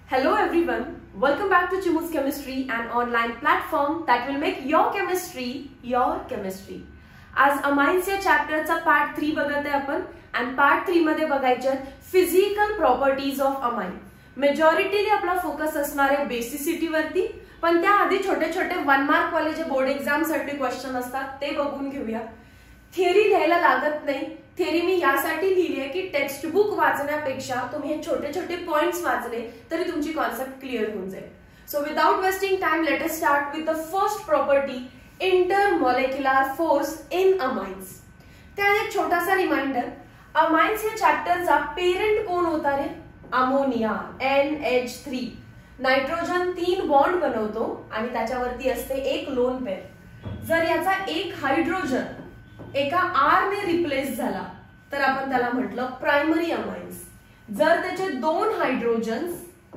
Hello everyone, welcome back to Chimu's Chemistry, an online platform that will make your chemistry your chemistry. आज amines या चॅप्टरचा part 3 बघत आहे आपण आणि पार्ट 3 मध्ये बघायचे फिजिकल प्रॉपर्टीज ऑफ अमाइन. मेजॉरिटीली आपला फोकस असणार आहे बेसिसिटी वरती, पण त्याआधी छोटे छोटे 1 मार्क वाले जे बोर्ड एक्झाम साठी क्वेश्चन असतात ते बघून घेऊया. थिअरी लिहायला लागत नाही. थिअरी मी यासाठी लिहिली आहे की टेक्स्ट बुक वाचण्यापेक्षा तुम्ही हे छोटे छोटे पॉइंट्स वाचले तरी तुमची कॉन्सेप्ट क्लिअर होऊन जाईल. So without wasting time let us start with the first property, intermolecular force in amines. त्या एक छोटासा रिमाइंडर, अमाइन्स या चॅप्टरचा पेरेंट कोण होता रे? Ammonia, NH3. नायट्रोजन 3 बॉन्ड बनवतो आणि त्याच्यावरती असते एक लोन पेअर. जर याचा एक हायड्रोजन एका R ने रिप्लेस झाला तर आपण त्याला म्हटलं प्रायमरी अमाइन्स. जर त्याचे 2 हायड्रोजन्स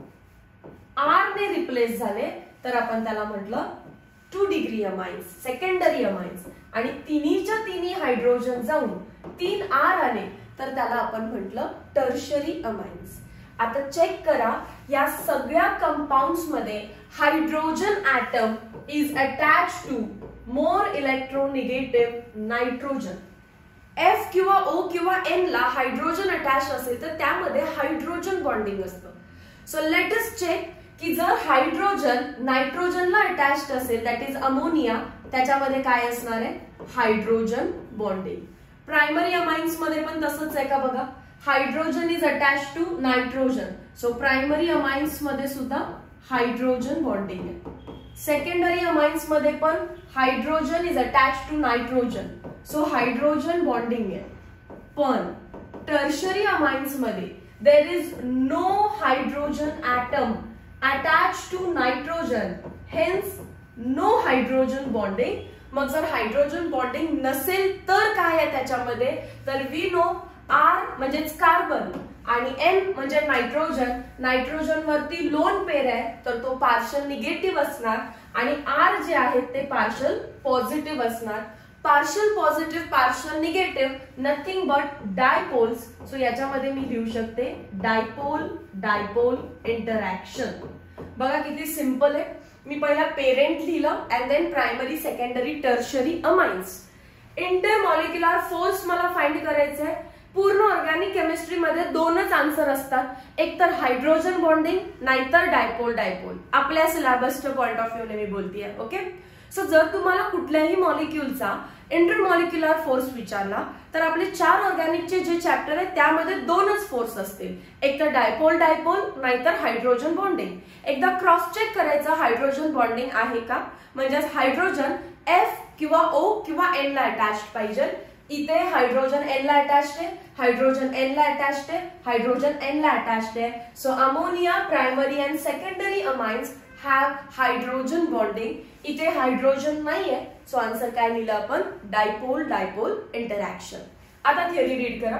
R ने रिप्लेस झाले तर आपण त्याला म्हटलं 2 डिग्री अमाइन्स, सेकंडरी अमाइन्स. आणि तिन्हीच्या तिन्ही हायड्रोजन जाऊन 3 R आले तर त्याला आपण म्हटलं टर्शरी अमाइन्स. आता चेक करा, या सगळ्या कंपाउंड्स मध्ये hydrogen atom is attached to more electronegative nitrogen. F किंवा O किंवा N ला हायड्रोजन अटॅच असेल तर त्यामध्ये हायड्रोजन बॉन्डिंग असतं. सो लेट अस चेक की जर हायड्रोजन नायट्रोजनला अटॅच्ड असेल, दॅट इज अमोनिया, त्याच्यामध्ये काय असणार आहे? Hydrogen bonding. प्रायमरी अमाइन्स मध्ये पण तसंच आहे का बघा, hydrogen is attached to nitrogen. So primary amines मध्ये सुद्धा हायड्रोजन बॉन्डिंग आहे. सेकंडरी अमाइन्स मध्ये पण hydrogen is attached to nitrogen, so hydrogen bonding आहे. पण टर्शरी अमाइन्स मध्ये there is no hydrogen atom attached to nitrogen, hence no hydrogen bonding. मग जर हायड्रोजन बॉन्डिंग नसेल तर काय आहे त्याच्यामध्ये? तर वी नो R म्हणजेच कार्बन आणि N म्हणजे नायट्रोजन. नायट्रोजन वरती लोन पेअर आहे तर तो पार्शल निगेटिव्ह असणार आणि R जे आहेत ते पार्शल पॉझिटिव्ह असणार. Partial positive, partial negative, nothing but dipoles. So याच्यामध्ये मी लिहू शकते डायपोल डायपोल इंटरॅक्शन. बघा किती सिंपल आहे. मी पहिला पेरेंट लिहिलं and then primary, secondary, tertiary amines. Intermolecular force मला फाइंड करायचं आहे. पूर्ण ऑर्गॅनिक केमिस्ट्री मध्ये 2च आन्सर असतात, एक तर हायड्रोजन बॉन्डिंग नाहीतर डायपोल डायपोल. आपल्या सिलेबसच्या पॉइंट ऑफ व्ह्यू ने मी बोलतेय. ओके, सो जर तुम्हाला कुठल्याही मॉलिक्युलचा इंटरमॉलिक्युलर फोर्स विचारला तर आपले 4 ऑर्गॅनिकचे जे चॅप्टर आहे त्यामध्ये 2च फोर्स असतील, एक तर डायपोल डायपोल नाहीतर हायड्रोजन बॉन्डिंग. एकदा क्रॉस चेक करायचं हायड्रोजन बॉन्डिंग आहे का, म्हणजे हायड्रोजन F किंवा O किंवा N ला अटॅच्ड पाहिजे. इथे हायड्रोजन N ला अटॅच्ड आहे, हायड्रोजन N ला अटॅच्ड आहे, हायड्रोजन N ला अटॅच्ड आहे. So ammonia primary and secondary amines have hydrogen bonding. इथे हायड्रोजन नाहीये, सो आन्सर काय लिहिलं आपण? Dipole dipole interaction. आता थिअरी रीड करा.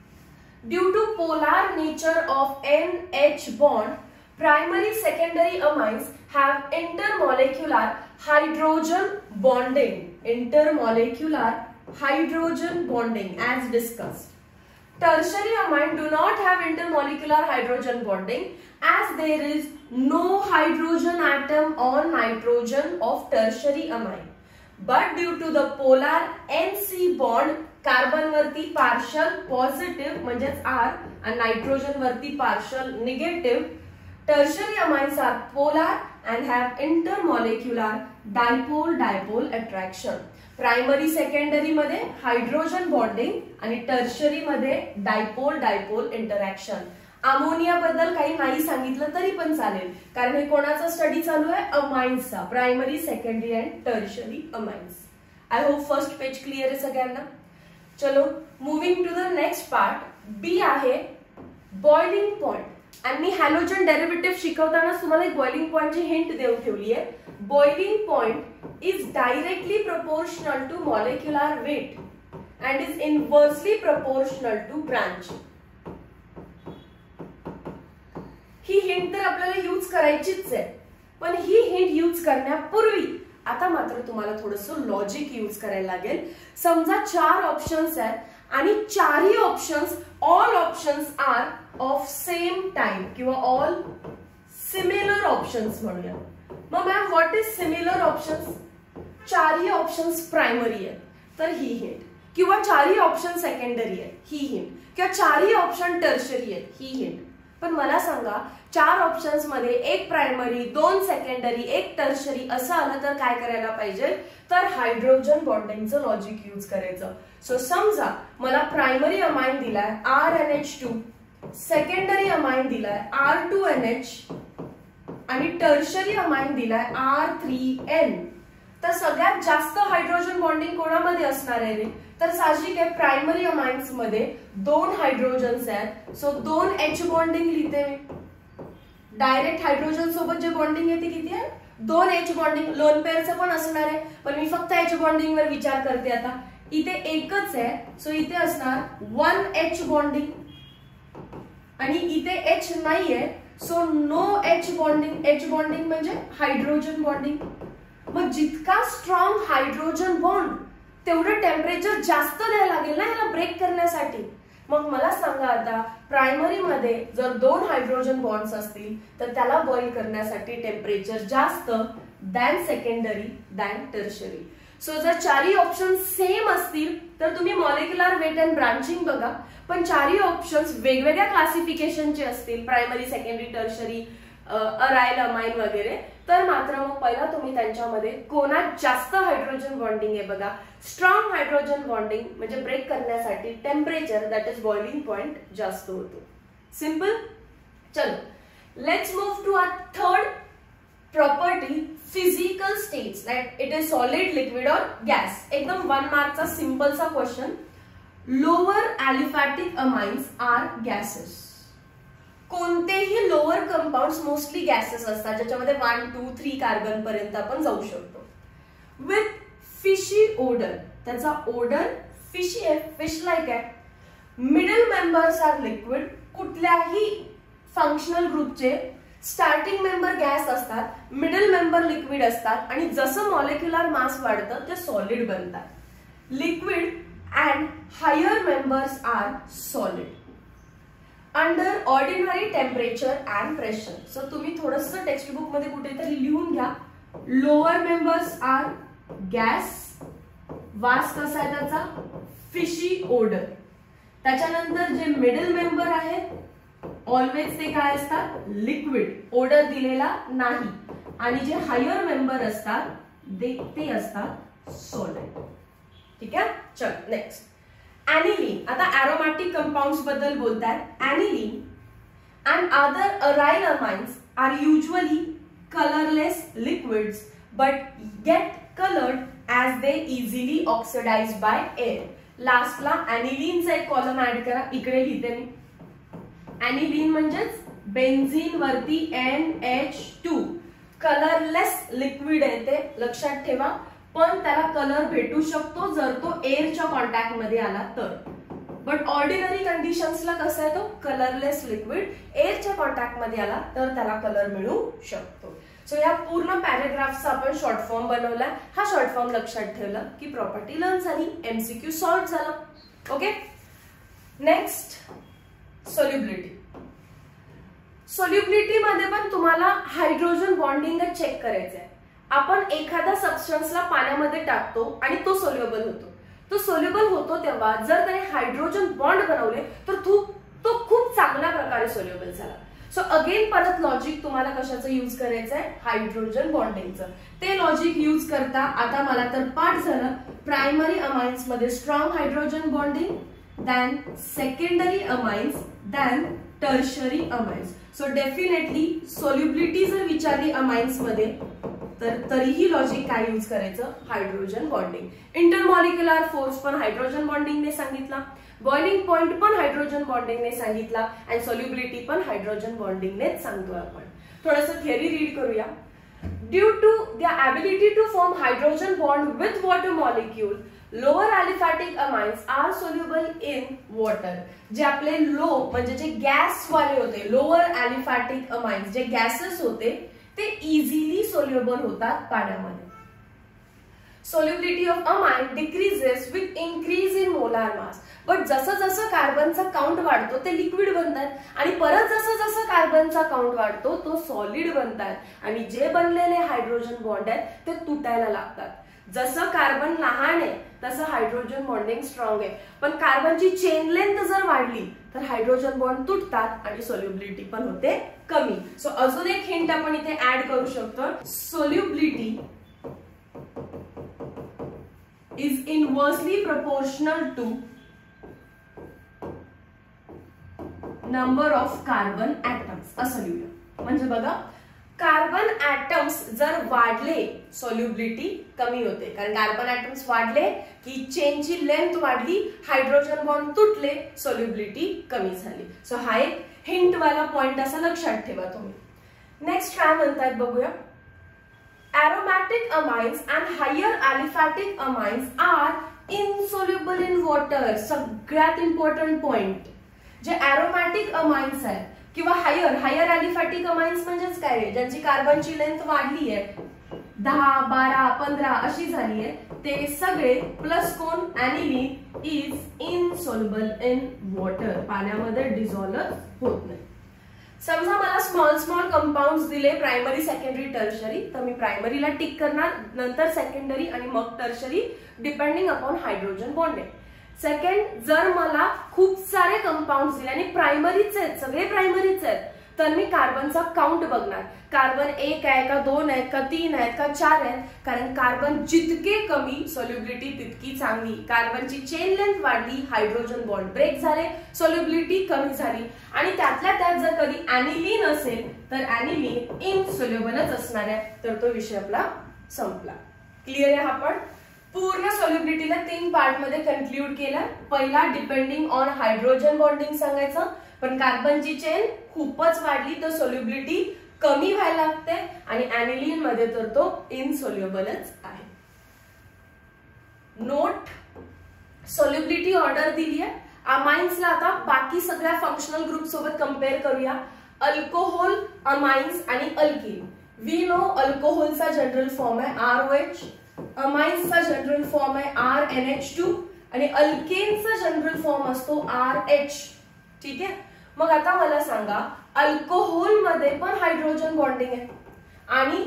Due to polar nature of NH बॉन्ड, primary secondary amines have intermolecular hydrogen bonding. Intermolecular hydrogen bonding as discussed. Tertiary amine do not have intermolecular hydrogen bonding as there is no hydrogen atom on nitrogen of tertiary amine. But due to the polar NC bond, carbon वरती partial positive म्हणजेच R आणि nitrogen वरती partial negative, tertiary amines are polar and have intermolecular dipole-dipole attraction. Primary secondary मध्ये hydrogen bonding आणि tertiary मध्ये dipole dipole interaction. Ammonia बद्दल काही नाही सांगितलं तरी पण चालेल, कारण हे कोणाचा स्टडी चालू आहे? अमाइन्सचा. Primary, secondary and tertiary amines. I hope first page clear आहे सगळ्यांना. चलो moving to the next part. B आहे बॉइलिंग पॉइंट. आणि मी हॅलोजन डेरिव्हेटिव्ह शिकवताना तुम्हाला एक बॉइलिंग पॉइंटची हिंट देऊन ठेवली आहे. Boiling point is directly proportional to molecular weight and is inversely proportional to branch. ही हिंट तर आपल्याला यूज करायचीच आहे, पण ही हिंट यूज करण्यापूर्वी आता मात्र तुम्हाला थोडंसं लॉजिक यूज करायला लागेल. समजा 4 ऑप्शन्स आहेत आणि 4ही options, all options are of same time किंवा ऑल सिमिलर ऑप्शन्स म्हणूया. मग ma'am what is similar options? चारही ऑप्शन्स प्रायमरी आहेत तर ही हिंट, किंवा चारही ऑप्शन सेकंडरी आहेत ही हिंट, किंवा चारही ऑप्शन टर्शरी आहेत ही हिंट. पण मला सांगा, चार ऑप्शन्स मध्ये एक प्रायमरी, दोन सेकंडरी, एक टर्शरी असं आलं तर काय करायला पाहिजे? तर हायड्रोजन बॉन्डिंगचं लॉजिक यूज करायचं. सो समजा मला प्रायमरी अमाइन दिलाय RNH2, सेकंडरी अमाइन दिलाय R2NH आणि टर्शरी अमाइन दिलाय R3N. तर सगळ्यात जास्त हायड्रोजन बॉन्डिंग कोणामध्ये असणार आहे रे? तर साहजिक आहे प्रायमरी अमाइन्स मध्ये दोन हायड्रोजन्स आहेत. सो 2H बॉन्डिंग लिहिते मी. डायरेक्ट हायड्रोजन सोबत जे बॉन्डिंग आहे ते किती आहे? 2H bonding. लोन पेअरचं पण असणार आहे, पण मी फक्त H बॉन्डिंग वर विचार करते आता. इथे एकच आहे, सो इथे असणार 1H बॉन्डिंग आणि इथे H नाहीये, so no H bonding. H bonding म्हणजे हायड्रोजन बॉन्डिंग. मग जितका स्ट्रॉंग हायड्रोजन बॉन्ड तेवढं टेम्परेचर जास्त द्यायला लागेल ना याला ब्रेक करण्यासाठी. मग मला सांगा आता, प्रायमरी मध्ये जर दोन हायड्रोजन बॉन्ड्स असतील तर त्याला बॉईल करण्यासाठी टेम्परेचर जास्त than secondary than tertiary. So जर चारही ऑप्शन सेम असतील तर तुम्ही मॉलिक्युलर वेट अँड ब्रांचिंग बघा, पण चारही ऑप्शन्स वेगवेगळ्या क्लासिफिकेशनचे असतील, primary, secondary, tertiary, aryl amine वगैरे, तर मात्र मग पहिला तुम्ही त्यांच्यामध्ये कोणात जास्त हायड्रोजन बॉन्डिंग आहे बघा. स्ट्रॉंग हायड्रोजन बॉन्डिंग म्हणजे ब्रेक करण्यासाठी temperature that is boiling point जास्त होतो. सिंपल. चलो let's move to our third property, physical states, like it is solid, liquid और गॅस. एकदम 1 मार्कचा सिंपलचा question. Lower aliphatic amines are gases. कोणतेही लोअर कंपाऊंड्स मोस्टली गॅसेस असतात, ज्याच्यामध्ये 1, 2, 3 कार्बन पर्यंत आपण जाऊ शकतो. विथ फिशी ओडर, त्याचा ओडर फिशी आहे, फिश लाईक आहे. Middle members are liquid. कुठल्याही फंक्शनल ग्रुपचे स्टार्टिंग मेंबर गॅस असतात, मिडल मेंबर लिक्विड असतात आणि जसं मॉलिक्युलर मास वाढतं ते सॉलिड बनतात. Liquid and higher members are solid under ordinary temperature and pressure. So तुम्ही थोडस टेक्स्टबुक मध्ये कुठेतरी लिहून घ्या. लोअर मेंबर्स आर गॅस, वास कसा आहे त्याचा? Fishy odour. त्याच्यानंतर जे मिडल मेंबर आहेत ऑलवेज ते काय असतात? लिक्विड, ओडर दिलेला नाही. आणि जे हायर मेंबर असतात ते असतात सॉलिड. ठीक आहे. चल नेक्स्ट, aniline. आता aromatic compounds बद्दल बोलतात. Aniline and other aryl amines are usually colorless liquids but get colored as they easily oxidize by air. लास्टला aniline चा एक कॉलम ऍड करा. इकडे लिहिते मी. aniline म्हणजेच बेन्झीन वरती NH2. कलरलेस लिक्विड आहे ते, लक्षात ठेवा. पण त्याला कलर भेटू शकतो जर तो एअरच्या कॉन्टॅक्ट मध्ये आला तर. बट ऑर्डिनरी कंडिशन्सला कसं आहे, तो कलरलेस लिक्विड एअरच्या कॉन्टॅक्ट मध्ये आला तर त्याला कलर मिळू शकतो. सो या पूर्ण पॅराग्राफचा आपण शॉर्ट फॉर्म बनवला. हा शॉर्ट फॉर्म लक्षात ठेवला की प्रॉपर्टी लर्न झाली, MCQ सॉल्व्ह झाला. ओके. Next, solubility. सोल्युबिलिटी मध्ये पण तुम्हाला हायड्रोजन बॉन्डिंग चेक करायचं आहे. आपण एखाद्या सबस्टन्सला पाण्यामध्ये टाकतो आणि तो सोल्युबल होतो. तो सोल्युबल होतो तेव्हा जर त्याने हायड्रोजन बॉन्ड बनवले तर तो खूप चांगल्या प्रकारे सोल्युबल झाला. सो अगेन परत लॉजिक तुम्हाला कशाचं यूज करायचं आहे? हायड्रोजन बॉन्डिंगचं. ते लॉजिक यूज करता आता मला तर पाठ झालं. प्रायमरी अमाइन्स मध्ये strong hydrogen bonding, than secondary amines, than tertiary amines. So definitely solubility जर विचारली अमाइन्स मध्ये तर तरीही लॉजिक काय यूज करायचं? Hydrogen bonding. इंटरमॉलिक्युलर फोर्स पण हायड्रोजन बॉन्डिंगने सांगितला, बॉइलिंग पॉइंट पण हायड्रोजन बॉन्डिंगने सांगितला आणि सोल्युबिलिटी पण हायड्रोजन बॉन्डिंगनेच सांगतोय आपण. थोडंसं थिअरी रीड करूया. Due to the ability to form hydrogen bond with water molecule, lower aliphatic amines are soluble in water. जे आपले लो म्हणजे जे गॅस वाले होते, लोअर अॅलिफॅटिक अमाइन्स जे गॅसेस होते ते इझिली सोल्युबल होतात पाण्यामध्ये. solubility of amine decreases with increase in molar mass. But जसं जसं कार्बनचा काउंट वाढतो ते लिक्विड बनतात आणि परत जसं जसं कार्बनचा काउंट वाढतो तो सॉलिड बनतात आणि जे बनलेले हायड्रोजन बॉन्ड आहेत ते तुटायला लागतात. जसं कार्बन लहान आहे तसं हायड्रोजन बॉन्डिंग स्ट्रॉंग आहे, पण कार्बनची चेन लेंथ जर वाढली तर हायड्रोजन बॉन्ड तुटतात आणि सोल्युबिलिटी पण होते कमी. सो अजून एक हिंट आपण इथे ऍड करू शकतो. Solubility is inversely proportional to number of carbon atoms असं लिहूया. म्हणजे बघा, कार्बन ऍटम्स जर वाढले सोल्युबिलिटी कमी होते, कारण कार्बन ऍटम्स वाढले की चेनची लेंथ वाढली, हायड्रोजन बॉन्ड तुटले, सोल्युबिलिटी कमी झाली. सो हा एक हिंट वाला पॉइंट असा लक्षात ठेवा तुम्ही. नेक्स्ट काय म्हणतात बघूया. aromatic amines and higher aliphatic amines are insoluble in water. सगळ्यात इम्पॉर्टंट पॉइंट. जे aromatic amines आहेत किंवा हायर अलिफॅटिक अमाइन्स म्हणजेच काय, ज्यांची कार्बनची लेंथ वाढली आहे 10, 12, 15 अशी झाली आहे, ते सगळे प्लस कोण aniline is insoluble in water. पाण्यामध्ये डिझॉल्व्ह होत नाही. समजा मला स्मॉल कंपाऊंड्स दिले प्रायमरी, सेकंडरी, टर्शरी, तर मी प्रायमरीला टिक करणार, नंतर सेकंडरी आणि मग tertiary depending upon hydrogen bonding. Second, जर मला खूप सारे कंपाऊंड्स दिले आणि प्रायमरीच आहेत, सगळे प्रायमरीच आहेत, तर मी कार्बनचा काउंट बघणार. कार्बन 1 आहे का 2 आहेत का 3 आहेत का 4 आहेत, कारण कार्बन जितके कमी सोल्युबिलिटी तितकी चांगली. कार्बनची चेन लेंथ वाढली, हायड्रोजन बॉन्ड ब्रेक झाले, सोल्युबिलिटी कमी झाली. आणि त्यातल्या त्यात जर कधी ऍनिलीन असेल तर ऍनिलीन इनसोल्युबलच असणार आहे, तर तो विषय आपला संपला. क्लिअर आहे. आपण पूर्ण सोल्युबिलिटीला 3 पार्ट मध्ये कन्क्लूड केला. पहिला डिपेंडिंग ऑन हायड्रोजन बॉन्डिंग सांगायचं, पण कार्बनची चेन खूपच वाढली तर सोल्युबिलिटी कमी व्हायला लागते आणि ऍनिलीन मध्ये तर तो इनसोल्युबलच आहे. नोट, सोल्युबिलिटी ऑर्डर दिली आहे. अमाइन्सला आता बाकी सगळ्या फंक्शनल ग्रुप सोबत कम्पेअर करूया. अल्कोहोल, अमाइन्स आणि अल्कीन. वी नो अल्कोहोलचा जनरल फॉर्म आहे ROH, अमाइन्सचा जनरल फॉर्म आहे RNH2 आणि अल्केनचा जनरल फॉर्म असतो RH. ठीक आहे. मग आता मला सांगा, अल्कोहोल मध्ये पण हायड्रोजन बॉन्डिंग आहे आणि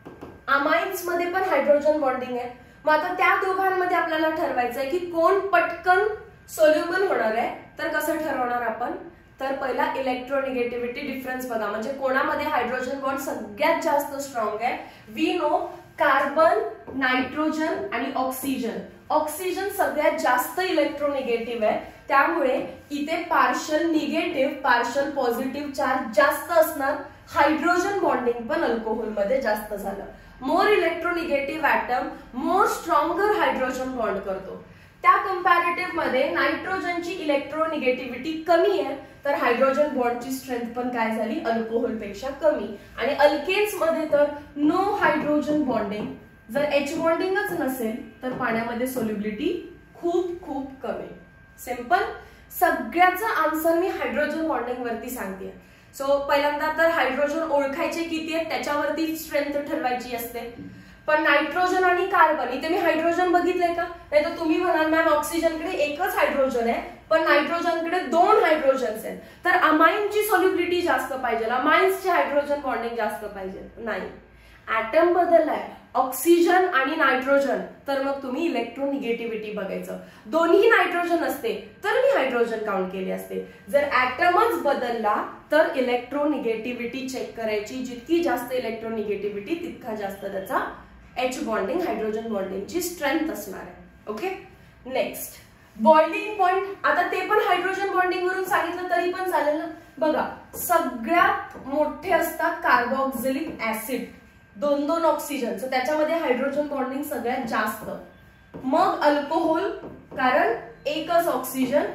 अमाइन्स मध्ये पण हायड्रोजन बॉन्डिंग आहे. मग आता त्या दोघांमध्ये आपल्याला ठरवायचं आहे की कोण पटकन सोल्युबल होणार आहे. तर कसं ठरवणार आपण, तर पहिला इलेक्ट्रोनिगेटिव्हिटी डिफरन्स बघा, म्हणजे कोणामध्ये हायड्रोजन बॉन्ड सगळ्यात जास्त स्ट्रॉंग आहे. वी नो कार्बन, नायट्रोजन आणि ऑक्सिजन. ऑक्सिजन सगळ्यात जास्त इलेक्ट्रोनिगेटिव्ह आहे, त्यामुळे इथे partial negative, partial positive charge जास्त असणार. हायड्रोजन बॉन्डिंग पण अल्कोहोल मध्ये जास्त झालं. More electronegative atom more stronger hydrogen bond करतो. त्या कंपॅरेटिव्ह मध्ये नायट्रोजनची इलेक्ट्रोनिगेटिव्हिटी कमी आहे, तर हायड्रोजन बॉन्डची स्ट्रेंथ पण काय झाली, अल्कोहोल पेक्षा कमी. आणि अल्केन्स मध्ये तर नो हायड्रोजन बॉन्डिंग. जर H बॉन्डिंगच नसेल तर पाण्यामध्ये सोल्युबिलिटी खूप खूप कमी. सिंपल. सगळ्याचा आन्सर मी हायड्रोजन बॉन्डिंग वरती सांगते. सो पहिल्यांदा तर हायड्रोजन ओळखायचे किती आहेत त्याच्यावरती स्ट्रेंथ ठरवायची असते. पण नायट्रोजन आणि कार्बन, इथे मी हायड्रोजन बघितलंय का, नाही तर तुम्ही म्हणाल मॅम ऑक्सिजनकडे एकच हायड्रोजन आहे पण नायट्रोजनकडे 2 हायड्रोजन्स आहेत, तर अमाइनची सोल्युबिलिटी जास्त पाहिजे, अमाइन्सचे हायड्रोजन बॉन्डिंग जास्त पाहिजे. नाही, ऍटम बदललाय, ऑक्सिजन आणि नायट्रोजन, तर मग तुम्ही इलेक्ट्रोनिगेटिव्हिटी बघायचं. दोन्ही नायट्रोजन असते तर मी हायड्रोजन काउंट केले असते. जर ऍटमच बदलला तर इलेक्ट्रोनिगेटिव्हिटी चेक करायची. जितकी जास्त इलेक्ट्रोनिगेटिव्हिटी तितका जास्त त्याचा H बॉन्डिंग, हायड्रोजन बॉन्डिंगची स्ट्रेंथ असणार आहे. ओके. Next, boiling point. आता ते पण हायड्रोजन बॉन्डिंग वरून सांगितलं तरी पण चालेल ना. बघा, सगळ्यात मोठे असतात कार्बोक्सिलिक ऍसिड, 2 ऑक्सिजन, सो त्याच्यामध्ये हायड्रोजन बॉन्डिंग सगळ्यात जास्त. मग अल्कोहोल, कारण एकच ऑक्सिजन,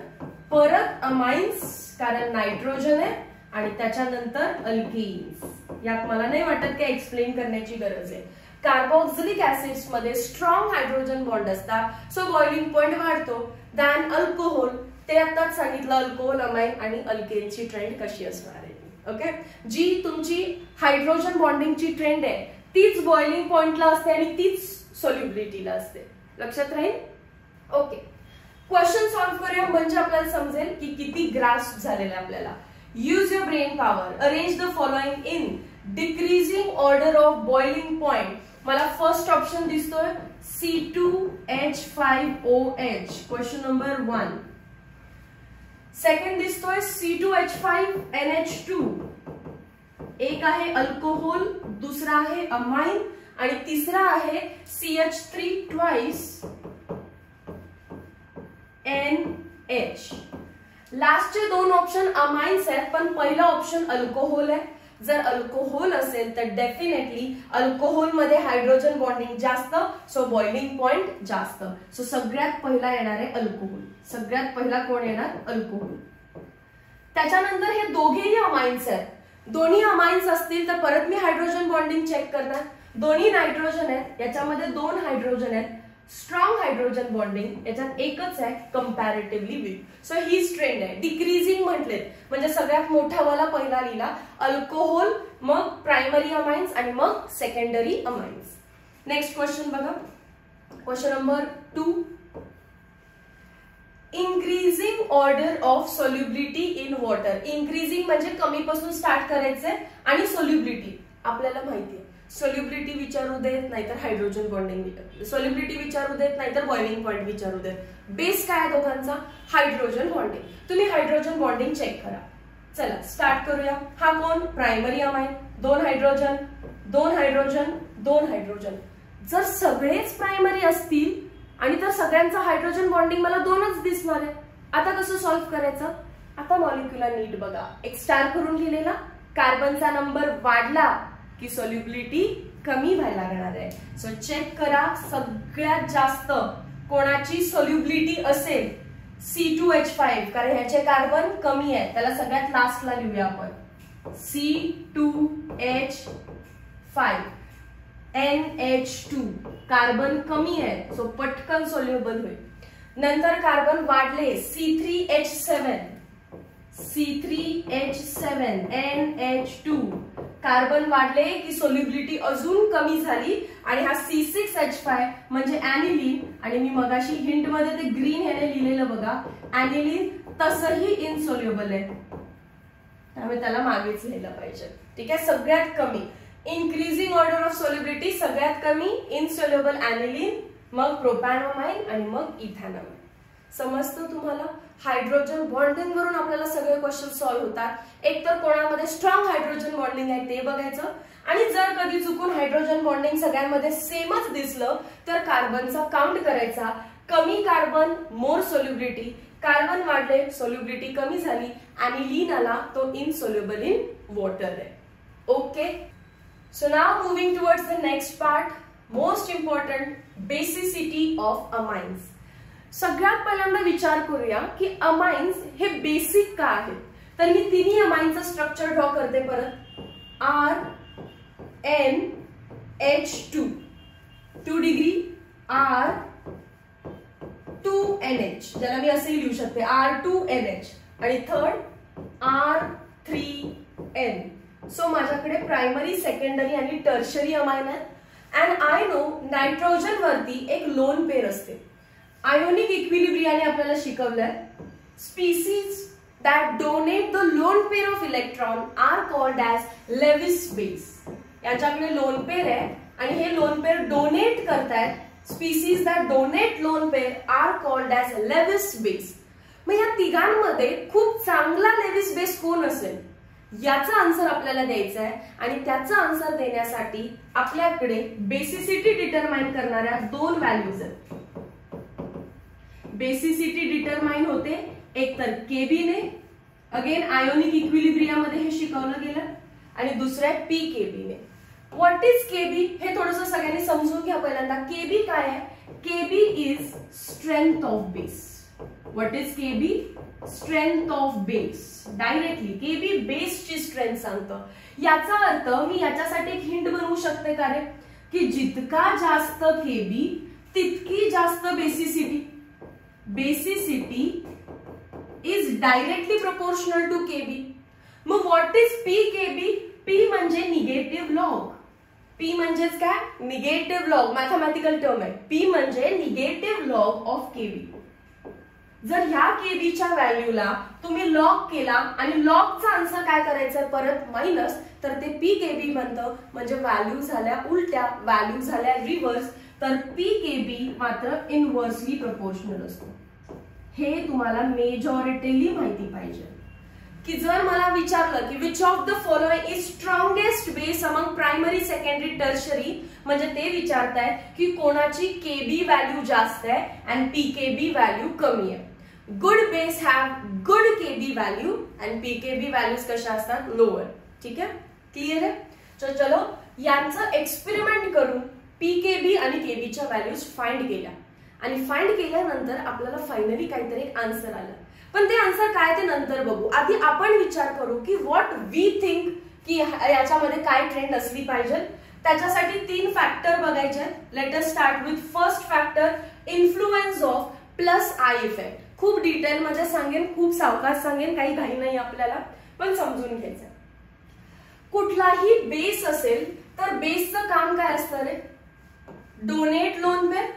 परत अमाइन्स कारण नायट्रोजन आहे, आणि त्याच्यानंतर अल्कीन्स. यात मला नाही वाटत की एक्सप्लेन करण्याची गरज आहे. कार्बोक्सिलिक ऍसिड्स मध्ये स्ट्रॉंग हायड्रोजन बॉन्ड असतात, सो बॉइलिंग पॉइंट वाढतो. दॅन अल्कोहोल, ते आताच सांगितलं अल्कोहोल, अमाइन आणि अल्केनची ट्रेंड कशी असणार आहे. ओके. जी तुमची हायड्रोजन बॉन्डिंगची ट्रेंड आहे तीच बॉइलिंग पॉइंटला असते आणि तीच सॉल्युबिलिटीला असते. लक्षात राहील? ओके, क्वेश्चन सॉल्व्ह करूया म्हणजे आपल्याला समजेल की किती ग्रास्प झालेलं आहे आपल्याला. Use your brain power. Arrange the following in decreasing order of boiling point. मला फर्स्ट ऑप्शन दिसतोय C2H5OH, क्वेश्चन नंबर 1. सेकंड दिसतोय C2H5NH2. एक आहे अल्कोहोल, दुसरा आहे अमाइन आणि तिसरा आहे CH3 ट्वाइस NH. लास्टचे दोन ऑप्शन अमाइन्स आहेत, पण पहिला ऑप्शन अल्कोहोल आहे. जर अल्कोहोल असेल तर डेफिनेटली अल्कोहोल मध्ये हायड्रोजन बॉन्डिंग जास्त, सो बॉइलिंग पॉइंट जास्त. सो सगळ्यात पहिला येणार आहे अल्कोहोल. सगळ्यात पहिला कोण येणार? अल्कोहोल. त्याच्यानंतर हे दोघेही अमाइन्स आहेत. दोन्ही अमाइन्स असतील तर परत मी हायड्रोजन बॉन्डिंग चेक करणार. दोन्ही नायट्रोजन आहेत, याच्यामध्ये 2 हायड्रोजन आहेत. स्ट्रॉंग हायड्रोजन बॉन्डिंग याच्यात एकच आहे, कंपॅरेटिव्हली वीक. सो हीच ट्रेंड आहे. डिक्रीजिंग म्हटले म्हणजे सगळ्यात मोठा वाला पहिला लिहिला अल्कोहोल, मग प्रायमरी अमाइन्स आणि मग सेकंडरी अमाइन्स. नेक्स्ट क्वेश्चन बघा, question number 2. Increasing order of solubility in water. Increasing म्हणजे कमी पासून स्टार्ट करायचंय आणि सॉल्युबिलिटी आपल्याला माहिती आहे. सॉल्युबिलिटी विचारू देत नाहीतर हायड्रोजन बॉन्डिंग, सॉल्युबिलिटी विचारू देत नाहीतर बॉइलिंग पॉइंट विचारू देत. बेस काय आहे दोघांचा? Hydrogen bonding. तुम्ही हायड्रोजन बॉन्डिंग चेक करा. चला स्टार्ट करूया. हा कोण? Primary amine. 2 hydrogen, 2 hydrogen, 2 hydrogen. जर सगळेच प्रायमरी असतील आणि तर सगळ्यांचा हायड्रोजन बॉन्डिंग मला 2च दिसणार आहे. आता कसं सॉल्व्ह करायचं? आता मॉलिक्युलर नीट बघा. एक स्टार करून लिहिलेला, कार्बनचा नंबर वाढला की सॉल्युबिलिटी कमी व्हायला लागणार आहे. सो चेक करा सगळ्यात जास्त कोणाची सॉल्युबिलिटी असेल C2H5, कारण ह्याचे कार्बन कमी आहे. त्याला सगळ्यात लास्टला लिहूया आपण. C2H5 NH2 कार्बन कमी आहे, सो पटकन सोल्युबल होईल. नंतर कार्बन वाढले C3H7 NH2 कार्बन वाढले की सोल्युबिलिटी अजून कमी झाली आणि हा C6H5 म्हणजे ऍनिलीन, आणि मी मगाशी हिंट मध्ये ते ग्रीन ह्याने लिहिलेलं बघा, ऍनिलीन तसंही इनसोल्युबल आहे, त्यामुळे त्याला मागेच लिहिलं पाहिजे. ठीक आहे. सगळ्यात कमी इन्क्रीजिंग ऑर्डर ऑफ सोल्युबिलिटी, सगळ्यात कमी इनसोल्युबल ऍनिलीन, मग प्रोपॅनोमाइन आणि मग इथॅनोमाइन. समजतं तुम्हाला? हायड्रोजन बॉन्डिंग वरून आपल्याला सगळे क्वेश्चन सॉल्व्ह होतात. एक तर कोणामध्ये स्ट्रॉंग हायड्रोजन बॉन्डिंग आहे ते बघायचं, आणि जर कधी चुकून हायड्रोजन बॉन्डिंग सगळ्यांमध्ये सेमच दिसलं तर कार्बनचा काउंट करायचा. कमी कार्बन मोर सोल्युबिलिटी, कार्बन वाढले सोल्युबिलिटी कमी झाली, ऍनिलीन आला तो इनसोल्युबल इन वॉटर आहे. Okay. So now moving towards the next part, most important, basicity of amines. सगळ्यात पहिल्यांदा विचार करूया की अमाइन्स हे बेसिक का आहेत. तर मी तिन्ही अमाइनचं स्ट्रक्चर ड्रॉ करते परत. RNH2 2 डिग्री R2NH, ज्याला मी असे लिहू शकते R2NH, आणि थर्ड R3N. सो माझ्याकडे प्रायमरी, सेकंडरी आणि टर्शरी अमाइन आहेत. अँड आय नो नायट्रोजन वरती एक लोन पेअर असते. आयोनिक इक्विलिब्रियाने आपल्याला शिकवलंय, species that donate the lone pair of electron are called as Lewis base. यांच्याकडे लोन पेअर आहे आणि हे लोन पेअर डोनेट करतायत. Species that donate lone pair are called as Lewis base. मग या तिघांमध्ये खूप चांगला लेविस बेस कोण असेल याचा आन्सर आपल्याला द्यायचा आहे, आणि त्याचा आन्सर देण्यासाठी आपल्याकडे बेसिसिटी डिटरमाइन करणाऱ्या 2 व्हॅल्यूज आहेत. बेसिसिटी डिटरमाइन होते एक तर केबी ने, अगेन आयोनिक इक्विलिब्रियामध्ये हे शिकवलं गेलं, आणि दुसऱ्या पीकेबी ने. व्हॉट इज केबी हे थोडंसं सगळ्यांनी समजून घ्या पहिल्यांदा. केबी काय आहे? Kb is strength of base. What is Kb? Strength of base. Directly Kb बेसची स्ट्रेंथ सांगतं. याचा अर्थ मी याच्यासाठी एक हिंट बनवू शकते का रे, की जितका जास्त केबी तितकी जास्त basicity. Basicity is directly proportional to KB. मग what is PKB? P म्हणजे निगेटिव्ह लॉग. पी म्हणजेच काय, निगेटिव्ह लॉग, मॅथमॅटिकल टर्म आहे. पी म्हणजे निगेटिव्ह लॉग ऑफ केबी. जर ह्या केबीच्या व्हॅल्यूला तुम्ही लॉग केला आणि लॉगचा आन्सर काय करायचं परत मायनस, तर ते पी केबी बनतं. म्हणजे व्हॅल्यू झाल्या उलट्या, व्हॅल्यू झाल्या रिव्हर्स, तर पी केबी मात्र इनव्हर्सली प्रपोर्शनल असतो. हे तुम्हाला मेजॉरिटीली माहिती पाहिजे की जर मला विचारलं की which of the following is strongest base among primary, secondary, tertiary, म्हणजे ते विचारताय की कोणाची केबी व्हॅल्यू जास्त आहे आणि पीकेबी व्हॅल्यू कमी आहे. Good base have good Kb value आणि पीकेबी व्हॅल्यूज कशा असतात, लोअर. ठीक आहे, क्लिअर आहे. तर चलो यांचं एक्सपेरिमेंट करून पीकेबी आणि केबीच्या व्हॅल्यूज फाइंड केल्या आणि फाइंड केल्यानंतर आपल्याला फायनली काहीतरी एक आन्सर आलं. पण ते आन्सर काय ते नंतर बघू. आधी आपण विचार करू की व्हॉट वी थिंक की याच्यामध्ये काय ट्रेंड असली पाहिजे. त्याच्यासाठी 3 फॅक्टर बघायचे. Let us start with first factor, influence of plus I effect. खूप डिटेल मध्ये सांगेन, खूप सावकाश सांगेन, काही घाई नाही आपल्याला, पण समजून घ्यायचं. कुठलाही बेस असेल तर बेसचं काम काय असतं रे, डोनेट लोन पेअर.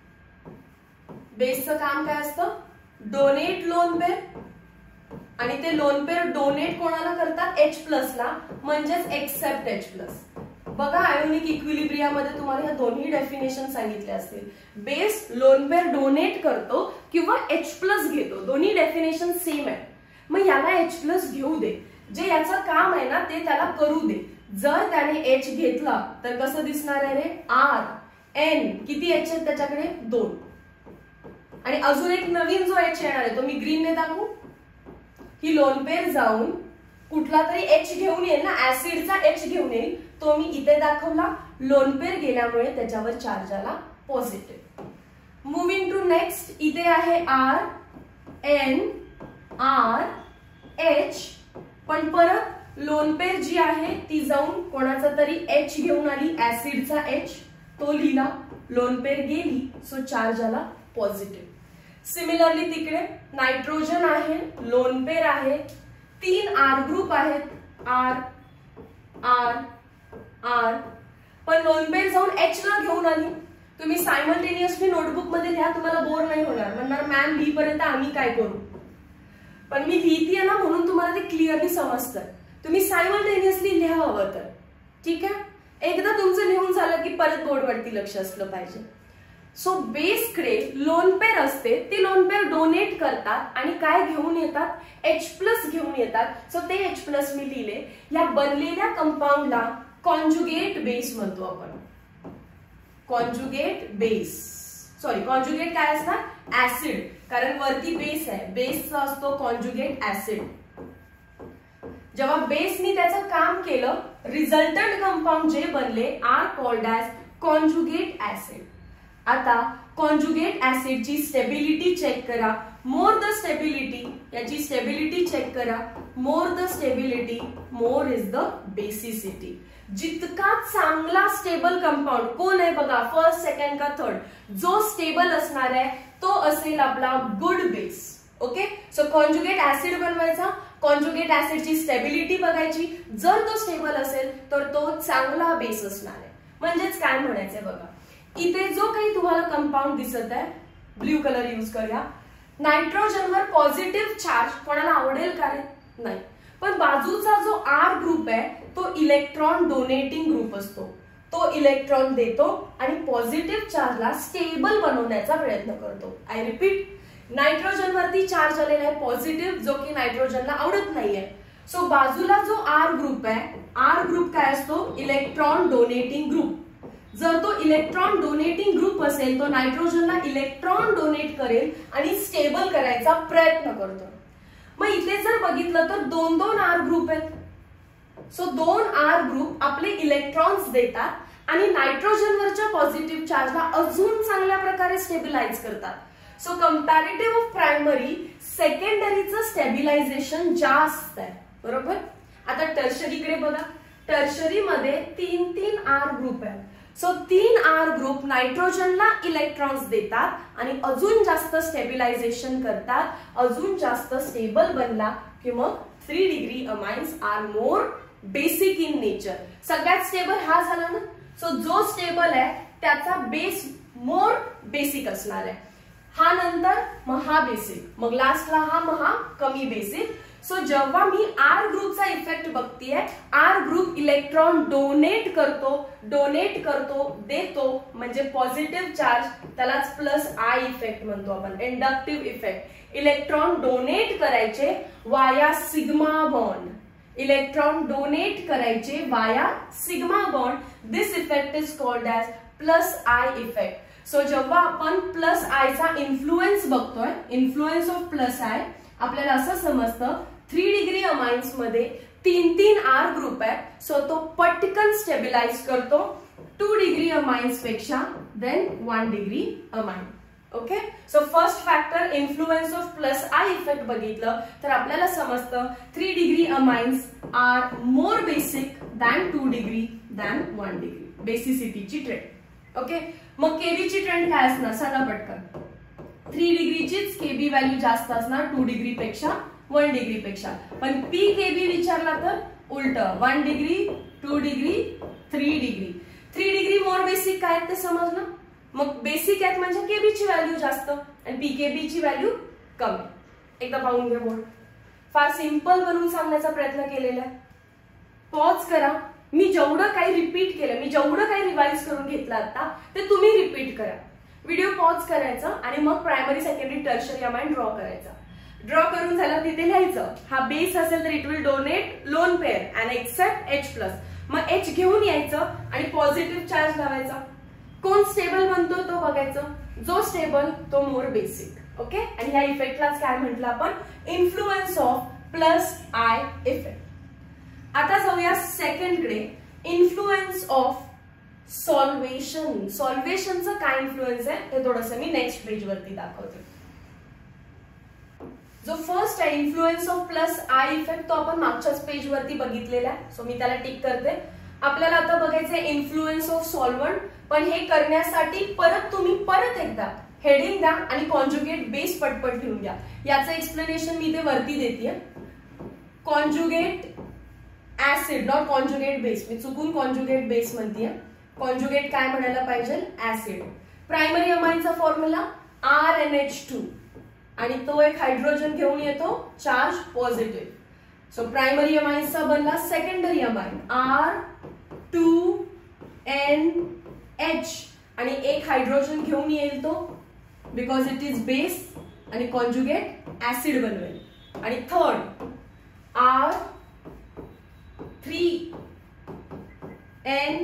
बेसचं काम काय असतं, डोनेट लोन पेअर. आणि ते लोन पेअर डोनेट कोणाला करतात, H प्लस ला, म्हणजेच एक्सेप्ट H प्लस. बघा आयोनिक इक्विलिब्रियामध्ये तुम्हाला ह्या दोन्ही डेफिनेशन सांगितले असतील. बेस लोन पेअर डोनेट करतो किंवा H प्लस घेतो, दोन्ही डेफिनेशन सेम आहे. मग याला H प्लस घेऊ दे, जे याचं काम आहे ना ते त्याला करू दे. जर त्याने H घेतला तर कसं दिसणार आहे रे, R N, किती H आहेत त्याच्याकडे, 2. आणि अजून एक नवीन जो H येणार आहे तो मी ग्रीनने दाखवू. ही लोन पेअर जाऊन कुठला तरी H घेऊन येईल ना, ऍसिडचा H घेऊन येईल, तो मी इथे दाखवला. लोन पेअर गेल्यामुळे त्याच्यावर चार्ज आला पॉझिटिव्ह. मुव्हिंग टू नेक्स्ट, इथे आहे R N R H, पण परत लोन पेअर जी आहे ती जाऊन कोणाचा तरी H घेऊन आली, ऍसिडचा H, तो लिहिला. लोन पेअर गेली सो चार्ज आला पॉझिटिव्ह. सिमिलरली तिकडे नायट्रोजन आहे, लोन पेअर आहे, 3 R ग्रुप आहेत, R R R, पण लोन पेअर जाऊन H ला घेऊन आली. तुम्ही सायमल्टेनियसली नोटबुक मध्ये लिहा, तुम्हाला बोर नाही होणार. म्हणणार मॅम लिहिपर्यंत आम्ही काय करू, पण मी लिहितीये ना म्हणून तुम्हाला ते क्लिअरली समजतं. तुम्ही सायमल्टेनियसली लिहा हवं तर. ठीक आहे, एकदा तुमचं लिहून झालं की परत बोर्डवरती लक्ष असलं पाहिजे. सो बेसकडे लोन पेअर असते, ते लोन पेअर डोनेट करतात आणि काय घेऊन येतात, H प्लस घेऊन येतात. सो ते H प्लस मी लिहिले. या बनलेल्या कंपाऊंडला कॉन्जुगेट बेस म्हणतो आपण. कॉन्जुगेट बेस, सॉरी कॉन्जुगेट काय असतात, ऍसिड, कारण वरती बेस आहे, बेसचा असतो कॉन्जुगेट ऍसिड. जेव्हा बेसनी त्याचं काम केलं, रिझल्टंट कंपाऊंड जे बनले are called as conjugate acid. आता कॉन्जुगेट ऍसिडची स्टेबिलिटी चेक करा. मोर द स्टेबिलिटी, याची स्टेबिलिटी चेक करा. More the stability, more is the basicity. जितका चांगला स्टेबल कंपाऊंड कोण आहे बघा, फर्स्ट, सेकंड का थर्ड, जो स्टेबल असणार आहे तो असेल आपला good base. Okay, so conjugate acid बनवायचा, कॉन्जुगेट ऍसिडची स्टेबिलिटी बघायची. जर तो स्टेबल असेल तर तो चांगला बेस असणार आहे. म्हणजेच काय म्हणायचंय बघा, इथे जो काही तुम्हाला कंपाऊंड दिसत आहे, ब्ल्यू कलर यूज करूया. नायट्रोजनवर पॉझिटिव्ह चार्ज कोणाला आवडेल का रे, नाही. पण बाजूचा जो R ग्रुप आहे तो इलेक्ट्रॉन डोनेटिंग ग्रुप असतो. तो इलेक्ट्रॉन देतो आणि पॉझिटिव्ह चार्जला स्टेबल बनवण्याचा प्रयत्न करतो. आय रिपीट, नायट्रोजनवरती चार्ज आलेला आहे पॉझिटिव्ह, जो की नायट्रोजनला आवडत नाहीये. सो बाजूला जो R ग्रुप आहे, R ग्रुप काय असतो, इलेक्ट्रॉन डोनेटिंग ग्रुप. जर तो इलेक्ट्रॉन डोनेटिंग ग्रुप असेल तो नायट्रोजनला इलेक्ट्रॉन डोनेट करेल आणि स्टेबल करायचा प्रयत्न करतो. मग इथे जर बघितलं तर 2-2 R ग्रुप आहेत. सो 2 R ग्रुप आपले इलेक्ट्रॉन्स देतात आणि नायट्रोजनवरच्या पॉझिटिव्ह चार्जला अजून चांगल्या प्रकारे स्टेबिलाइज करतात. सो कंपॅरेटिव्ह ऑफ प्रायमरी, सेकंडरीचं स्टेबिलायझेशन जास्त आहे, बरोबर. आता टर्शरीकडे बघा, टर्शरीमध्ये 3-3 R ग्रुप आहेत. सो 3 R ग्रुप नायट्रोजनला इलेक्ट्रॉन्स देतात आणि अजून जास्त स्टेबिलायझेशन करतात, अजून जास्त स्टेबल बनला की मग 3 degree amines are more basic in nature. सगळ्यात स्टेबल हा झाला ना. सो जो स्टेबल आहे त्याचा बेस मोर बेसिक असणार आहे. हा नंतर मग हा बेसिक, मग लास्टला हा, मग हा कमी बेसिक. सो जेव्हा मी आर ग्रुपचा इफेक्ट बघतीये, आर ग्रुप इलेक्ट्रॉन डोनेट करतो देतो, म्हणजे पॉझिटिव्ह चार्ज, त्यालाच प्लस आय इफेक्ट म्हणतो आपण, इंडक्टिव्ह इफेक्ट. इलेक्ट्रॉन डोनेट करायचे via sigma bond, electron donate करायचे via sigma bond. This effect is called as plus I effect. So जेव्हा आपण प्लस आय चा इन्फ्लुएन्स बघतोय, इन्फ्लुएन्स ऑफ प्लस आय, आपल्याला असं समजतं 3 डिग्री अमाइन्स मध्ये 3 आर ग्रुप आहे. सो तो पटकन स्टेबिलाइज करतो 2 डिग्री अमाइन्स पेक्षा then 1 degree amine. Okay. So first factor influence of plus I effect बघितलं तर आपल्याला समजतं 3 degree amines are more basic than 2 degree than 1 degree. बेसिसिटीची ट्रेंड. ओके. मग केबीची ट्रेंड काय असणार सांगा पटकन. 3 डिग्रीचीच केबी व्हॅल्यू जास्त असणार 2 डिग्री पेक्षा, 1 डिग्री पेक्षा. पण पी केबी विचारला तर उलट, 1 degree, 2 degree, 3 degree. 3 degree more basic काय ते समजलं. मग बेसिक आहेत म्हणजे केबीची व्हॅल्यू जास्त आणि पीकेबीची व्हॅल्यू कमी. एकदा पाहून घ्या बोर्ड. फार सिंपल बनवून सांगण्याचा प्रयत्न केलेला आहे. पॉज करा. मी जेवढं काही रिपीट केलं, मी जेवढं काही रिवाइज करून घेतलं आता ते तुम्ही रिपीट करा. व्हिडिओ पॉज करायचा आणि मग primary, secondary, tertiary amine draw करायचा. ड्रॉ करून झालं तिथे लिहायचं. हा बेस असेल तर it will donate lone pair and accept H+. मग H घेऊन यायचं आणि पॉझिटिव्ह चार्ज लावायचा. कोण स्टेबल बनतो तो बघायचं. जो स्टेबल तो मोर बेसिक. ओके. आणि ह्या इफेक्टलाच काय म्हटलं आपण, influence of plus I effect. आता जाऊया सेकंडकडे, इन्फ्लुएन्स ऑफ सॉल्वेशन. सॉल्वेशनचं काय इन्फ्लुएन्स आहे हे थोडंसं मी नेक्स्ट पेज वरती दाखवते. जो फर्स्ट आहे influence of plus I effect, तो आपण मागच्याच पेज वरती बघितलेला आहे. सो मी त्याला टिक करते. आपल्याला आता बघायचंय इन्फ्लुएन्स ऑफ सॉल्व्हंट. पण हे करण्यासाठी तुम्ही परत एकदा हेडिंग द्या आणि कॉन्जुगेट बेस पटपट लिहून द्या. याचं एक्सप्लेनेशन मी इथे वरती देते. Conjugate acid, not conjugate base. मी चुकून कॉन्जुगेट बेस म्हणतीये. कॉन्जुगेट काय म्हणायला पाहिजे, ऍसिड. प्रायमरी अमाइनचा फॉर्म्युला RnH2 आणि तो एक हायड्रोजन घेऊन येतो चार्ज पॉझिटिव्ह. सो प्रायमरी अमाइन्सचा बनला सेकंडरी अमाइन R2NH आणि एक हायड्रोजन घेऊन येईल तो बिकॉज इट इज बेस आणि कॉन्जुगेट ऍसिड बनवेल. आणि थर्ड R3N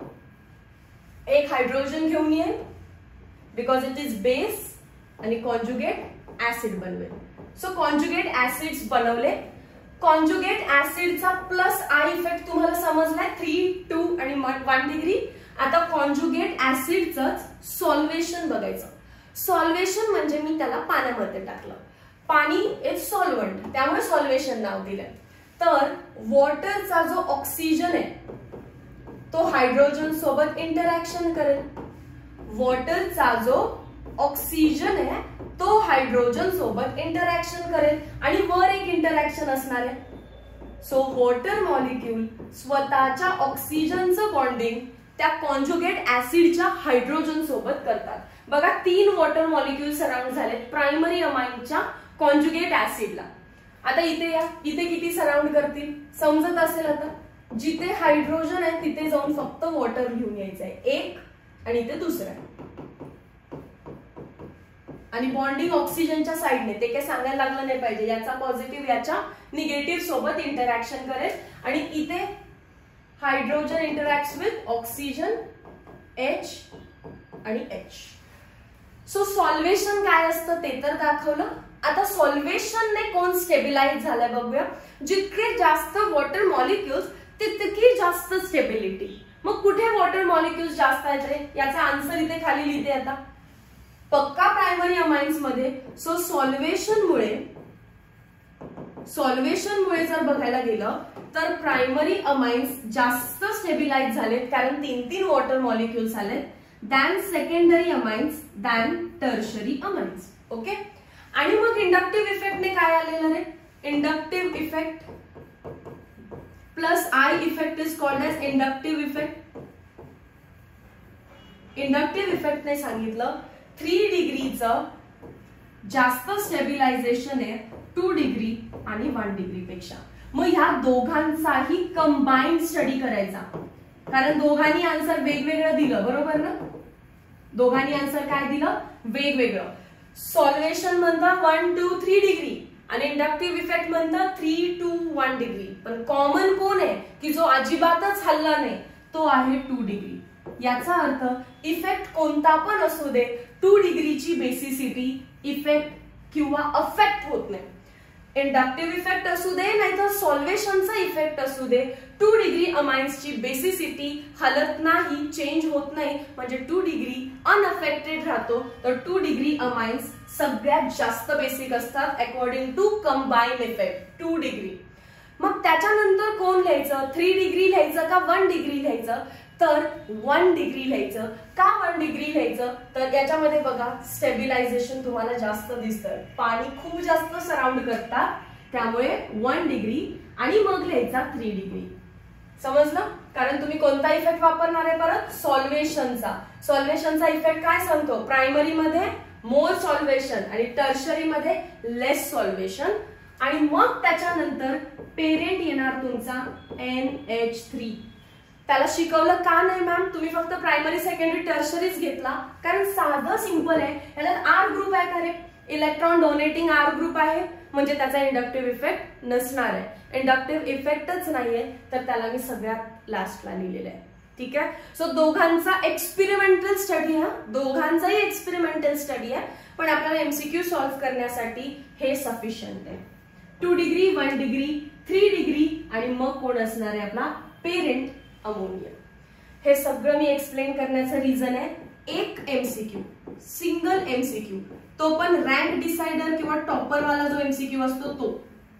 एक हायड्रोजन घेऊन येईल बिकॉज इट इज बेस आणि कॉन्जुगेट ऍसिड बनवेल. सो कॉन्जुगेट ऍसिड्स बनवले. कॉन्जुगेट ऍसिडचा प्लस आय इफेक्ट तुम्हाला समजलाय 3, 2 आणि 1 डिग्री. आता कॉन्जुगेट ऍसिडचंच सॉल्वेशन बघायचं. सॉल्वेशन म्हणजे मी त्याला पाण्यामध्ये टाकलं. पाणी इज सॉल्व्हंट त्यामुळे सॉल्वेशन नाव दिलंय. तर वॉटरचा जो ऑक्सिजन आहे तो हायड्रोजन सोबत इंटरॅक्शन करेल. वॉटरचा जो ऑक्सिजन आहे तो हायड्रोजन सोबत इंटरॅक्शन करेल आणि वर एक इंटरॅक्शन असणार आहे. सो वॉटर मॉलिक्यूल स्वतःच्या ऑक्सिजनचं बॉन्डिंग त्या कॉन्जुगेट ऍसिडच्या हायड्रोजन सोबत करतात. बघा 3 वॉटर मॉलिक्यूल सराउंड झालेत प्रायमरी अमाइनच्या कॉन्जुगेट ऍसिडला. आता इथे या, इथे किती सराउंड करतील समजत असेल. आता जिथे हायड्रोजन आहे तिथे जाऊन फक्त वॉटर घेऊन यायचं आहे एक आणि इथे दुसरं आहे. आणि बॉन्डिंग ऑक्सिजनच्या साइडने, ते काय सांगायला लागलं नाही पाहिजे. याचा पॉझिटिव्ह याच्या निगेटिव्ह सोबत इंटरॅक्शन करेल आणि इथे hydrogen interacts with oxygen H आणि H. सो सॉल्वेशन काय असतं ते तर दाखवलं. आता सॉल्वेशनने कोण स्टेबिलाइज झालाय बघूया. जितके जास्त वॉटर मॉलिक्युल्स तितकी जास्त स्टेबिलिटी. मग कुठे वॉटर मॉलिक्युल्स जास्त आहेत रे याचा आन्सर इथे खाली लिहिते. आता पक्का प्रायमरी अमाइन्स मध्ये. सो सॉल्वेशनमुळे जर बघायला गेलं तर प्रायमरी अमाइन्स जास्त स्टेबिलाइज झालेत कारण 3 वॉटर मॉलिक्युल्स आलेत than secondary amines than tertiary amines. Okay. आणि मग इंडक्टिव्ह इफेक्टने काय आलेलं रे, inductive effect plus I effect is called as inductive effect. Inductive इफेक्टने सांगितलं 3 डिग्रीचं जास्त स्टेबिलायझेशन आहे 2 डिग्री आणि 1 डिग्री पेक्षा. मग ह्या दोघांचाही कंबाईंड स्टडी करायचा, कारण दोघांनी आन्सर वेगवेगळं दिलं, बरोबर ना. दोघांनी आन्सर काय दिलं, वेगवेगळं. सॉल्वेशन म्हणतं 1 to 3 डिग्री आणि इंडक्टिव्ह इफेक्ट म्हणतं 3 to 1 डिग्री. पण कॉमन कोण आहे की जो अजिबातच हल्ला नाही, तो आहे 2 डिग्री. याचा अर्थ इफेक्ट कोणता पण असू दे, 2 डिग्रीची बेसिसिटी इफेक्ट किंवा अफेक्ट होत नाही. इंडक्टिव्ह इफेक्ट असू दे नाहीतर सॉल्वेशनचा इफेक्ट असू दे, 2 डिग्री अमाइन्सची बेसिसिटी हलत नाही, चेंज होत नाही, म्हणजे 2 डिग्री अनअफेक्टेड राहतो. तर 2 डिग्री अमाइन्स सगळ्यात जास्त बेसिक असतात according to combine effect 2 degree. मग त्याच्यानंतर कोण लिहायचं, 3 डिग्री लिहायचं का 1 डिग्री लिहायचं, तर 1 डिग्री लिहायचं. का 1 डिग्री लिहायचं, तर याच्यामध्ये बघा स्टेबिलायझेशन तुम्हाला जास्त दिसतं, पाणी खूप जास्त सराउंड करतात, त्यामुळे 1 डिग्री आणि मग लिहायचा 3 डिग्री. समजलं. कारण तुम्ही कोणता इफेक्ट वापरणार आहे, परत सॉल्वेशनचा. सॉल्वेशनचा इफेक्ट काय सांगतो, प्रायमरी मध्ये मोर सॉल्वेशन आणि टर्शरी मध्ये लेस सॉल्वेशन. आणि मग त्याच्यानंतर पेरेंट येणार तुमचा NH3. त्याला शिकवलं का नाही मॅम, तुम्ही फक्त प्रायमरी सेकंडरी टर्शरीच घेतला, कारण साधं सिंपल आहे. याला आर ग्रुप आहे, correct, electron donating R group आहे, म्हणजे त्याचा इंडक्टिव्ह इफेक्ट नसणार आहे. इंडक्टिव्ह इफेक्टच नाहीये तर त्याला मी सगळ्यात लास्टला लिहिलेलं आहे. ठीक आहे. सो दोघांचा एक्सपेरिमेंटल स्टडी आहे, दोघांचाही एक्सपेरिमेंटल स्टडी आहे, पण आपल्याला एमसीक्यू सॉल्व्ह करण्यासाठी हे सफिशियंट आहे. 2 डिग्री 1 डिग्री 3 डिग्री आणि मग कोण असणार आहे आपला पेरेंट अमोनिया. हे सगळं मी एक्सप्लेन करण्याचं रिझन आहे एक एमसीक्यू, सिंगल एमसीक्यू, तो पण रँक डिसाइडर किंवा टॉपर वाला जो एमसीक्यू असतो तो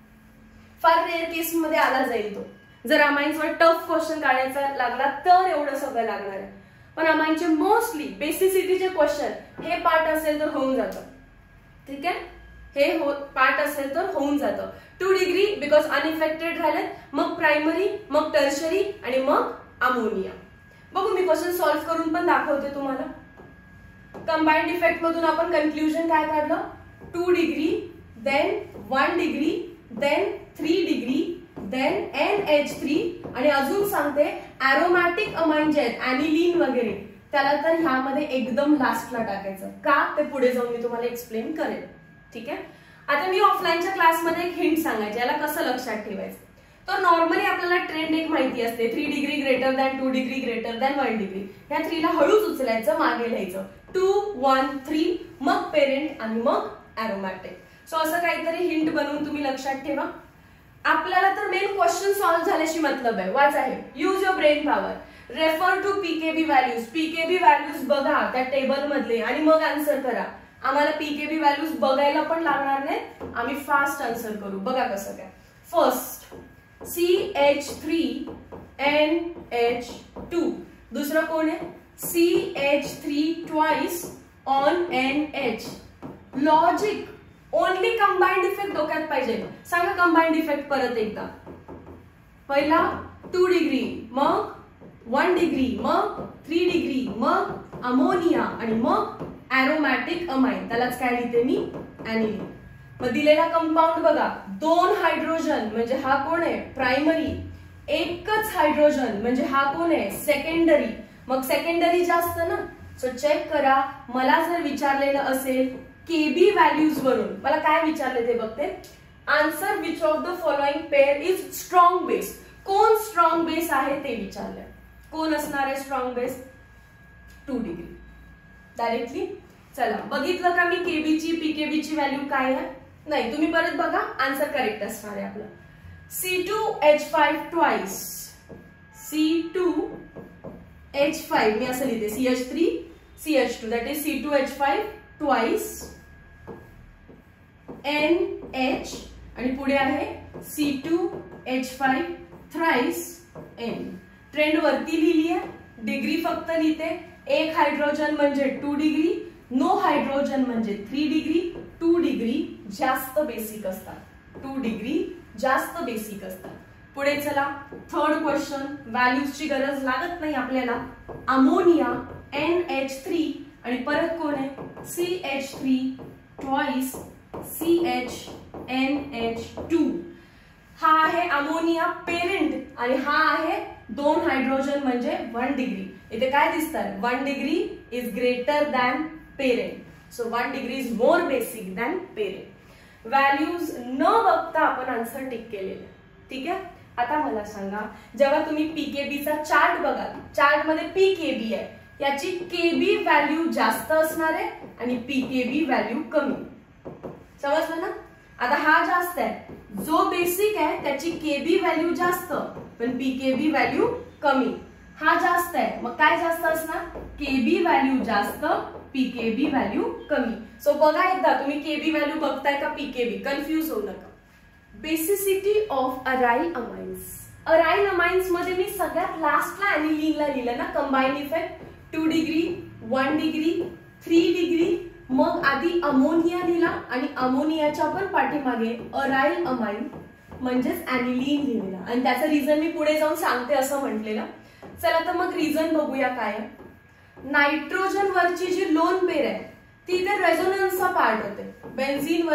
फार रेअर केस मध्ये आला जाईल. तो जर अमाइन्सवर टफ क्वेश्चन काढायचा लागला तर एवढं सगळं लागणार आहे. पण अमाइनचे मोस्टली बेसिसिटीचे क्वेश्चन हे पार्ट असेल तर होऊन जातं. ठीक आहे, हे पार्ट असेल तर होऊन जातं. 2 डिग्री बिकॉज अनइफेक्टेड राहिले, मग प्रायमरी, मग टर्शरी आणि मग अमोनिया. बघू मी क्वेश्चन सॉल्व्ह करून पण दाखवते तुम्हाला. कंबाइंड इफेक्ट मधून आपण कन्क्लुजन काय काढलं, 2 degree then 1 degree then 3 degree then NH3 आणि अजून सांगते अरोमॅटिक अमाइन जे आहेत ऍनिलीन वगैरे त्याला तर ह्यामध्ये एकदम लास्टला टाकायचं. का ते पुढे जाऊन मी तुम्हाला एक्सप्लेन करेन. ठीक आहे. आता मी ऑफलाईनच्या क्लासमध्ये एक हिंट सांगायचे, याला कसं लक्षात ठेवायचं. तर नॉर्मली आपल्याला ट्रेंड एक माहिती असते, 3 degree greater than 2 degree greater than 1 degree. ह्या 3 ला हळूच उचलायचं, मागे लिहायचं 2 1 3, मग पेरेंट आणि मग अरोमॅटिक. सो असं काहीतरी हिंट बनवून तुम्ही लक्षात ठेवा. आपल्याला तर मेन क्वेश्चन सॉल्व्ह झाल्याशी मतलब आहे. वाच आहे, use your brain power, refer to pKb values. PKb values बघा त्या टेबल मधले आणि मग आन्सर करा. आम्हाला पीकेबी व्हॅल्यूज बघायला पण लागणार नाहीत, आम्ही फास्ट आन्सर करू. बघा कसं काय. फर्स्ट CH3 NH2, दुसरं कोण आहे CH3 twice on NH. Logic only combined effect डोक्यात पाहिजे. सांगा कंबाइंड इफेक्ट परत एकदा. पहिला 2 डिग्री, मग 1 डिग्री, मग 3 डिग्री, मग अमोनिया आणि मग अरोमॅटिक अमाइन. त्यालाच काय लिहिते मी, ऍनिलीन. मग दिलेला कंपाऊंड बघा, 2 हायड्रोजन म्हणजे हा कोण आहे प्रायमरी, एकच हायड्रोजन म्हणजे हा कोण आहे सेकंडरी. मग सेकंडरी जास्त ना. सो चेक करा. मला जर विचारलेलं असेल केबी व्हॅल्यूज वरून, मला काय विचारले ते बघते. Answer which of the following pair is strong base. कोण स्ट्रॉंग बेस आहे ते विचारलंय. कोण असणार आहे स्ट्रॉंग बेस, 2 डिग्री डायरेक्टली. चला बघितलं का मी केबीची पीकेबीची व्हॅल्यू काय आहे. नाही तुम्ही परत बघा, आन्सर करेक्ट असणार आहे आपलं. C2H5 ट्वाइस, C2H5 मी असं लिहिते, CH3 CH2 that is C2H5 twice NH आणि पुढे आहे C2H5 थ्राइस N. ट्रेंड वरती लिहिली आहे, डिग्री फक्त लिहिते. एक हायड्रोजन म्हणजे 2 डिग्री, नो हायड्रोजन म्हणजे 3 डिग्री. 2 डिग्री जास्त बेसिक असतात, 2 डिग्री जास्त बेसिक असतात. पुढे चला, थर्ड क्वेश्चन. व्हॅल्यूजची गरज लागत नाही आपल्याला. अमोनिया NH3 आणि परत कोण आहे CH3 ट्वाइस CHNH2. हा आहे अमोनिया पेरेंट आणि हा आहे 2 हायड्रोजन म्हणजे 1 डिग्री. इथे काय दिसतं 1 degree is greater than parent. So 1 degree is more basic than parent. Values न बघता आपण आन्सर टिक केलेले. ठीक आहे. आता मला सांगा, जेव्हा तुम्ही पीकेबीचा चार्ट बघाल, चार्ट मध्ये पीकेबी आहे, याची केबी व्हॅल्यू जास्त असणार आहे आणि पीकेबी व्हॅल्यू कमी. समजलं ना. आता हा जास्त आहे, जो बेसिक आहे त्याची केबी व्हॅल्यू जास्त पण पीकेबी व्हॅल्यू कमी. हा जास्त आहे, मग काय जास्त असणार, केबी व्हॅल्यू जास्त पीकेबी व्हॅल्यू कमी. सो बघा एकदा, तुम्ही केबी व्हॅल्यू बघताय का पीकेबी, कन्फ्यूज होऊ नका. Basicity of aryl amines. Aryl amines मध्ये मी सगळ्यात लास्टला ऍनिलीनला लिहिलं ना, combine effect 2 degree 1 degree 3 degree, मग आधी अमोनिया लिहिला आणि अमोनियाच्या पण पाठीमागे अराइल अमाइन म्हणजेच ऍनिलीन लिहिलेला आणि त्याचं रिझन मी पुढे जाऊन सांगते असं म्हटलेलं. चला तर मग रिझन बघूया काय. नायट्रोजन वरची जी लोन पेर आहे ती इथे रेझोनन्सचा पार्ट होते. बेन्झीन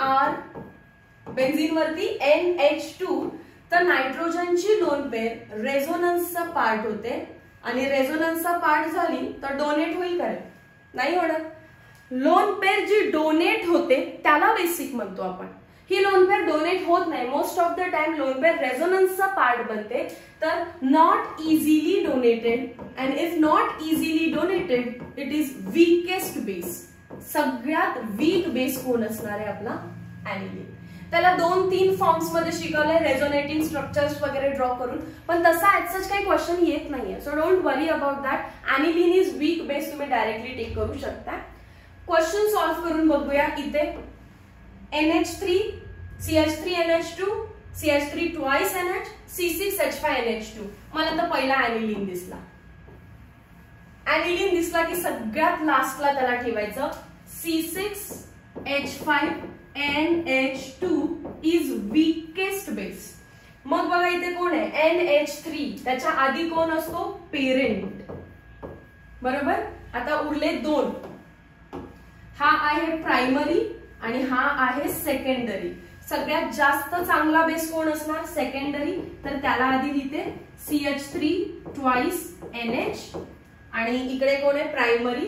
वरती NH2, तर नायट्रोजनची लोन पेर रेझोनन्सचा पार्ट होते आणि रेझोनन्सचा पार्ट झाली तर डोनेट होईल काय, नाही होणार. लोन पेर जी डोनेट होते त्याला बेसिक म्हणतो आपण. ही लोन पेर डोनेट होत नाही. Most of the time lone pair रेझोनन्सचा पार्ट बनते. तर not easily donated, and if not easily donated it is weakest base. सगळ्यात वीक बेस कोण असणार आहे आपला ऍनिलीन. त्याला 2-3 फॉर्म्स मध्ये शिकवलंय, रेझोनेटिंग स्ट्रक्चर्स वगैरे ड्रॉ करून, पण तसा ऍज काही क्वेश्चन येत नाहीये. So don't worry about that. Aniline is weak base, तुम्ही डायरेक्टली टेक करू शकता. क्वेश्चन सॉल्व्ह करून बघूया. इथे NH3 CH3NH2 CH3 twice NH C6H5NH2. मला तर पहिला ऍनिलीन दिसला. ऍनिलीन दिसला की सगळ्यात लास्टला त्याला ठेवायचं. C6H5NH2 is weakest base. मग बघा इथे कोण आहे NH3, त्याच्या आधी कोण असतो पेरेंट, बरोबर. आता उरले 2. हा आहे प्रायमरी आणि हा आहे सेकंडरी. सगळ्यात जास्त चांगला बेस कोण असणार सेकंडरी, तर त्याला आधी लिहिते CH3 ट्वाइस NH आणि इकडे कोण आहे प्रायमरी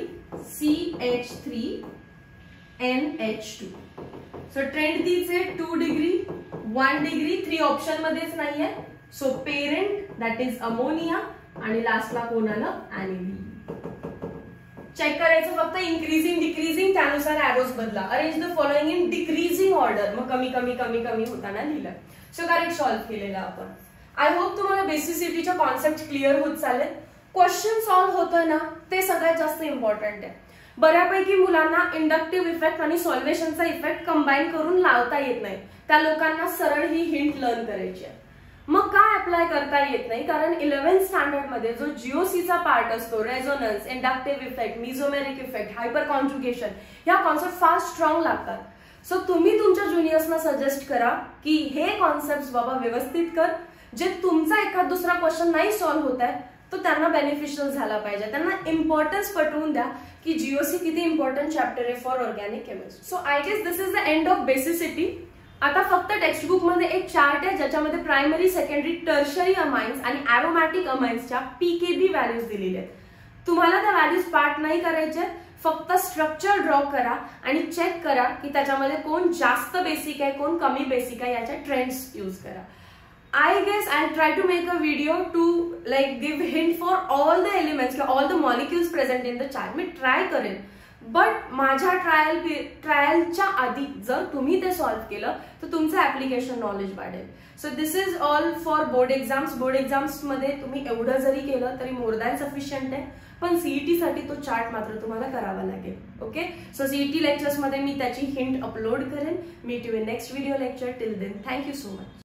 CH3NH2. सो ट्रेंड तीच आहे 2 डिग्री 1 डिग्री 3 ऑप्शन मध्येच नाहीये. So parent that is ammonia आणि लास्टला कोण आलं ऍनिलीन. चेक करायचं फक्त इन्क्रीजिंग डिक्रीजिंग, त्यानुसार एरोज बदला. Arrange the following in decreasing order, मग कमी कमी कमी कमी होताना लिहिलं. सो करेक्ट सॉल्व्ह केलेलं आपण. आय होप तुम्हाला बेसिसिटीच्या कॉन्सेप्ट क्लिअर होत चालेल. क्वेश्चन सॉल्व्ह होतोय ना ते सगळ्यात जास्त इम्पॉर्टंट आहे. बऱ्यापैकी मुलांना इंडक्टिव्ह इफेक्ट आणि सॉल्व्हेशनचा इफेक्ट कंबाईन करून लावता येत नाही. त्या लोकांना सरळ ही हिंट लर्न करायची आहे. मग काय अप्लाय करता येत नाही, कारण 11th स्टँडर्ड मध्ये जो जीओसीचा पार्ट असतो, resonance, inductive effect, mesomeric effect, hyperconjugation, या कॉन्सेप्ट फार स्ट्रॉंग लागतात. सो तुम्ही तुमच्या ज्युनियर्सना सजेस्ट करा की हे कॉन्सेप्ट बाबा व्यवस्थित कर, जे तुमचा एखाद दुसरा क्वेश्चन नाही सॉल्व्ह होत आहे तो त्यांना बेनिफिशियल झाला पाहिजे. त्यांना इम्पॉर्टन्स पटवून द्या की जीओसी किती इम्पॉर्टंट चॅप्टर आहे for organic chemistry. So I guess this is the end of basicity. आता फक्त टेक्स्टबुक मध्ये एक चार्ट आहे ज्याच्यामध्ये प्रायमरी, सेकंडरी, टर्शरी अमाइन्स आणि एरोमॅटिक अमाइन्सच्या पीकेबी व्हॅल्यूज दिलेल्या आहेत. तुम्हाला त्या व्हॅल्यूज पार्ट नाही करायचे, फक्त स्ट्रक्चर ड्रॉ करा आणि चेक करा की त्याच्यामध्ये कोण जास्त बेसिक आहे, कोण कमी बेसिक आहे, याच्या ट्रेंड्स यूज करा. I guess I'll try to make a video to like give hint for all the elements, all the molecules present in the chart. मी ट्राय करेन, बट माझ्या ट्रायलच्या आधी जर तुम्ही ते सॉल्व्ह केलं तर तुमचं ऍप्लिकेशन नॉलेज वाढेल. So this is all for board exams. Board exams मध्ये तुम्ही एवढं जरी केलं तरी मोर दॅन सफिशियंट आहे, पण सीईटी साठी तो चार्ट मात्र तुम्हाला करावा लागेल. ओके, सो सीईटी लेक्चर्स मध्ये मी त्याची हिंट अपलोड करेन. Meet you in next video lecture. Till then thank you so much.